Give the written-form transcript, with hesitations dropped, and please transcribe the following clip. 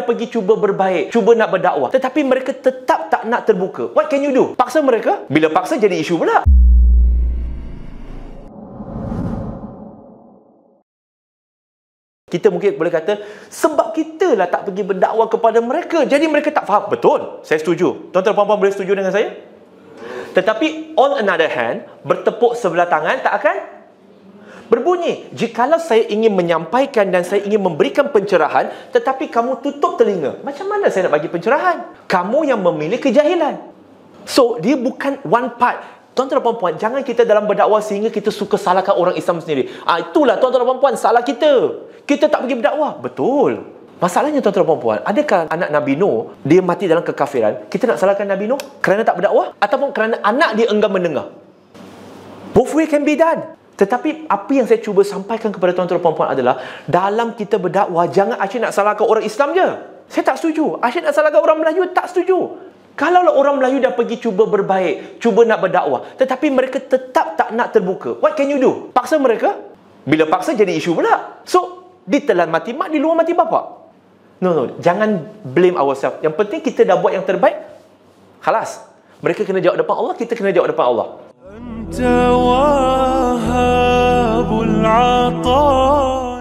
pergi cuba berbaik, cuba nak berdakwah, tetapi mereka tetap tak nak terbuka. What can you do? Paksa mereka? Bila paksa jadi isu pula. Kita mungkin boleh kata, sebab kita lah tak pergi berdakwah kepada mereka, jadi mereka tak faham. Betul, saya setuju. Tuan-tuan dan puan-puan boleh setuju dengan saya? Tetapi on another hand, bertepuk sebelah tangan tak akan berbunyi. Jikalau saya ingin menyampaikan dan saya ingin memberikan pencerahan, tetapi kamu tutup telinga, macam mana saya nak bagi pencerahan? Kamu yang memilih kejahilan. So, dia bukan one part. Tuan-tuan dan puan-puan, jangan kita dalam berdakwah sehingga kita suka salahkan orang Islam sendiri. Itulah tuan-tuan dan puan-puan, salah kita. Kita tak pergi berdakwah. Betul. Masalahnya tuan-tuan dan puan-puan, adakah anak Nabi Nuh dia mati dalam kekafiran? Kita nak salahkan Nabi Nuh kerana tak berdakwah? Ataupun kerana anak dia enggan mendengar? Both way can be done. Tetapi apa yang saya cuba sampaikan kepada tuan-tuan dan puan-puan adalah, dalam kita berdakwah, jangan asyik nak salahkan orang Islam je. Saya tak setuju. Asyik nak salahkan orang Melayu, tak setuju. Kalau orang Melayu dah pergi cuba berbaik, cuba nak berdakwah, tetapi mereka tetap tak nak terbuka, what can you do? Paksa mereka? Bila paksa jadi isu pula. So, ditelan mati mak, di luar mati bapak. No, jangan blame ourselves. Yang penting kita dah buat yang terbaik. Khalas. Mereka kena jawab depan Allah, kita kena jawab depan Allah.